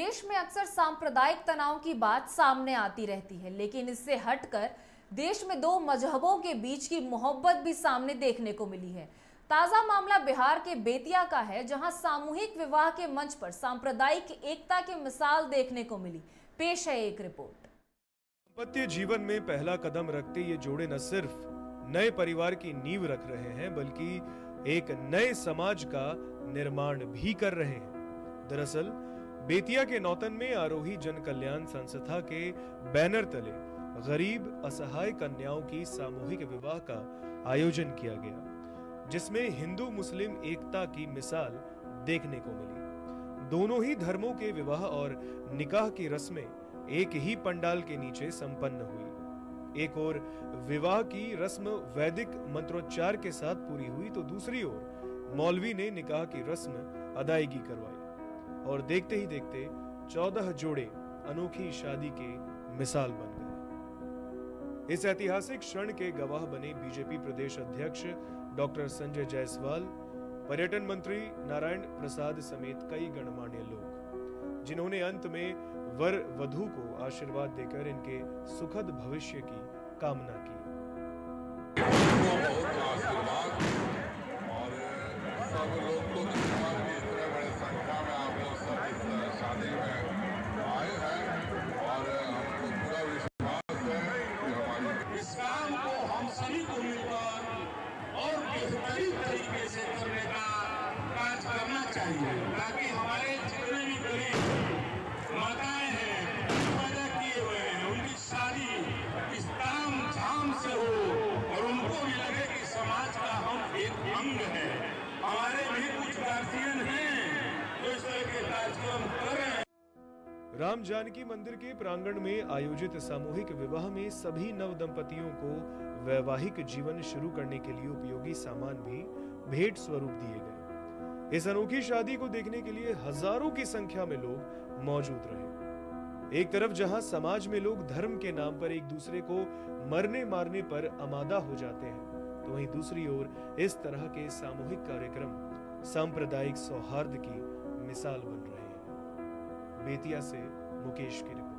देश में अक्सर सांप्रदायिक तनाव की बात सामने आती रहती है, लेकिन इससे हटकर देश में दो मजहबों के बीच की मोहब्बत भी सामने देखने को मिली है। ताजा मामला बिहार के बेतिया का है, जहां सामूहिक विवाह के मंच पर सांप्रदायिक एकता की मिसाल देखने को मिली। पेश है एक रिपोर्ट। दाम्पत्य जीवन में पहला कदम रखते ये जोड़े न सिर्फ नए परिवार की नींव रख रहे हैं, बल्कि एक नए समाज का निर्माण भी कर रहे हैं। दरअसल बेतिया के नौतन में आरोही जन कल्याण संस्था के बैनर तले गरीब असहाय कन्याओं की सामूहिक विवाह का आयोजन किया गया, जिसमें हिंदू मुस्लिम एकता की मिसाल देखने को मिली। दोनों ही धर्मों के विवाह और निकाह की रस्में एक ही पंडाल के नीचे संपन्न हुई। एक ओर विवाह की रस्म वैदिक मंत्रोच्चार के साथ पूरी हुई, तो दूसरी ओर मौलवी ने निकाह की रस्म अदायगी करवाई और देखते ही देखते 14 जोड़े अनोखी शादी के मिसाल बन गए। इस ऐतिहासिक क्षण के गवाह बने बीजेपी प्रदेश अध्यक्ष डॉक्टर संजय जायसवाल, पर्यटन मंत्री नारायण प्रसाद समेत कई गणमान्य लोग, जिन्होंने अंत में वर वधू को आशीर्वाद देकर इनके सुखद भविष्य की कामना की। और सब लोग को धन्यवाद कि इतने बड़े संख्या में आप लोग सब इस शादी में आए हैं और हमको पूरा विश्वास है कि हमारी इस काम को हम सभी को मिलकर और बेहतरीन तरीके से करने का काज करना चाहिए, ताकि हमारे जितने भी गरीब माताएं हैं, पैदा किए हुए हैं, उनकी शादी इस ताम झाम से हो और उनको भी लगे कि समाज का हम एक अंग है। हमारे भी कुछ गार्जियन हैं जो इस तरह के कार्यक्रम कर रहे हैं। राम जानकी मंदिर के प्रांगण में आयोजित सामूहिक विवाह में सभी नव दंपतियों को वैवाहिक जीवन शुरू करने के लिए उपयोगी सामान भी भेंट स्वरूप दिए गए। इस अनोखी शादी को देखने के लिए हजारों की संख्या में लोग मौजूद रहे। एक तरफ जहां समाज में लोग धर्म के नाम पर एक दूसरे को मरने मारने पर आमादा हो जाते हैं, तो वहीं दूसरी ओर इस तरह के सामूहिक कार्यक्रम सांप्रदायिक सौहार्द की मिसाल बन रहे हैं। बेतिया से मुकेश की रिपोर्ट।